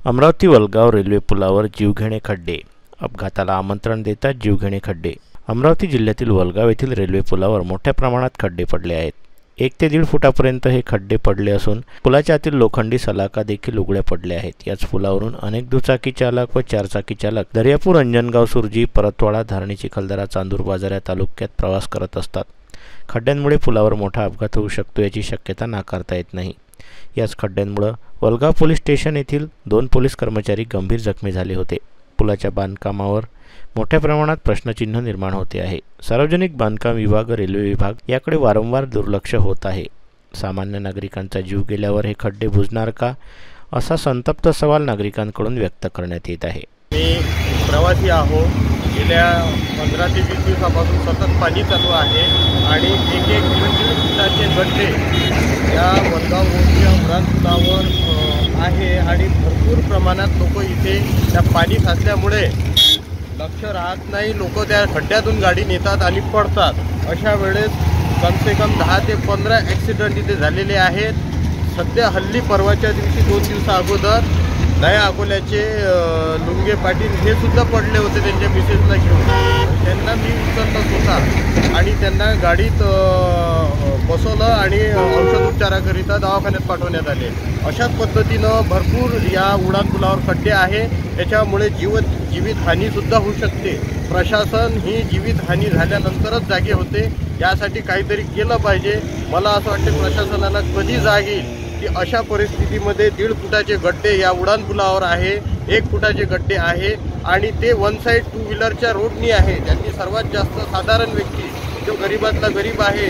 Amravati Walgaon railway पुलावर जीवघेणे खड्डे, अपघाताला आमंत्रण देतात जीवघेणे खड्डे। अमरावती जिल्ह्यातील वलगाव येथील रेल्वे पुलावर मोठ्या प्रमाणात खड्डे पडले आहेत। 1 ते 1.5 फुटापर्यंत हे खड्डे पडले असून पुलाच्या आतील लोखंडी सलाका देखील उघड्या पडल्या आहेत। याच पुलावरून अनेक दुचाकी चालक व चारचाकी चालक दर्यापूर, अंजनगाव, सुरजी, परतवाडा, धारणी, चिखलदरा, चांदूर बाजार या तालुक्यात प्रवास करत असतात। खड्ड्यांमुळे पुलावर मोठा अपघात होऊ शकतो याची शक्यता नाकारता येत नाही। याच खड्ड्यांमुळे वलगाव पोलीस स्टेशन येथील 2 पोलीस कर्मचारी गंभीर जखमी झाले होते। पुलाच्या बांधकामावर मोठ्या प्रमाणात प्रश्नचिन्ह निर्माण होते आहे। सार्वजनिक बांधकाम विभाग, रेल्वे विभाग याकडे वारंवार दुर्लक्ष होत आहे। सामान्य नागरिकांचा जीव गेल्यावर हे खड्डे बुजणार का, असा संतप्त सवाल नागरिकांकडून व्यक्त करण्यात येत आहे। मी प्रवासी आहो। गेल्या 15 ते 20 दिवसापासून सतत पाणी चालू आहे आणि एक 1-1.5 फुटाचे गड्डे या वलगाव रोडच्या उडान पुलावर आहे आणि भरपूर प्रमाणात लोक इथे त्या पाणी साचल्यामुळे लक्ष राहत नाही। लोक त्या खड्ड्यातून गाडी नेतात आणि पडतात। अशा वेळेस कमसे कम 10 ते 15 ॲक्सिडेंट इथे झालेले आहेत। सध्या हल्ली परवाच्या दिवशी 2 दिवसा अगोदर नया अकोल्याचे लुंगे पाटील हे सुद्धा पडले होते त्यांच्या मिसेसला घेऊन। त्यांना मी उचललं होता आणि त्यांना गाडीत बसवलं आणि औषधोपचाराकरिता दवाखान्यात पाठवण्यात आले। अशाच पद्धतीनं भरपूर या उडान पुलावर खड्डे आहे। याच्यामुळे जीवितहानीसुद्धा होऊ शकते। प्रशासन ही जीवितहानी झाल्यानंतरच जागे होते। यासाठी काहीतरी केलं पाहिजे। मला असं वाटतं प्रशासनाला कधी जाग येईल की अशा परिस्थितीमध्ये 1.5 फुटाचे गड्डे या उडान पुलावर आहे, 1 फुटाचे गड्डे आहे आणि ते वन साईड 2 व्हीलरच्या रोडनी आहे। त्यांनी सर्वात जास्त साधारण व्यक्ती जो गरीबातला गरीब आहे,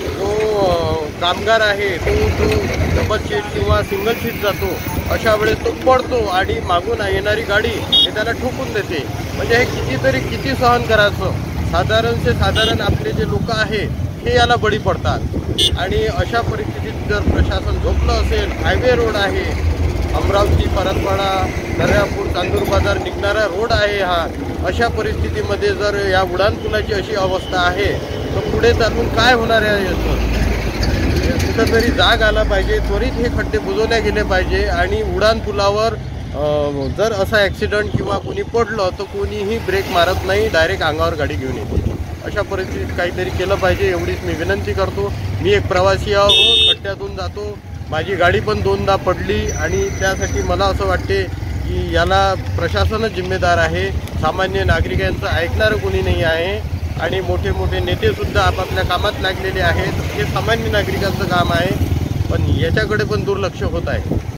तो कामगार आहे, तो डबल सीट किंवा सिंगल सीट जातो, अशा वेळेस तो पडतो आणि मागून येणारी गाडी हे त्याला ठोकून देते। म्हणजे हे किती सहन करायचं। साधारण आपले जे लोक आहे हे याला बळी पडतात आणि अशा परिस्थितीत जर प्रशासन झोपलं असेल, हायवे रोड आहे, अमरावती, परतवाडा, दर्यापूर, चांदूर बाजार निघणारा रोड आहे हा, अशा परिस्थितीमध्ये जर या उडान पुलाची अशी अवस्था आहे तर पुढे चालून काय होणार आहे याचं कुठंतरी जाग आला पाहिजे। त्वरित हे खड्डे बुजवले गेले पाहिजे आणि उडान पुलावर जर असा ॲक्सिडेंट किंवा कोणी पडलं तर कोणीही ब्रेक मारत नाही, डायरेक्ट अंगावर गाडी घेऊन येते। अशा परिस्थितीत काहीतरी केलं पाहिजे एवढीच मी विनंती करतो। मी एक प्रवासी आहो, खड्ड्यातून जातो, माझी गाडी पण 2दा पडली आणि त्यासाठी मला असं वाटते की याला प्रशासनच जिम्मेदार आहे। सामान्य नागरिकांचं ऐकणारं कोणी नाही आहे आणि मोठे नेतेसुद्धा आपापल्या कामात लागलेले आहेत। हे सामान्य नागरिकांचं काम आहे, पण याच्याकडे पण दुर्लक्ष होत आहे।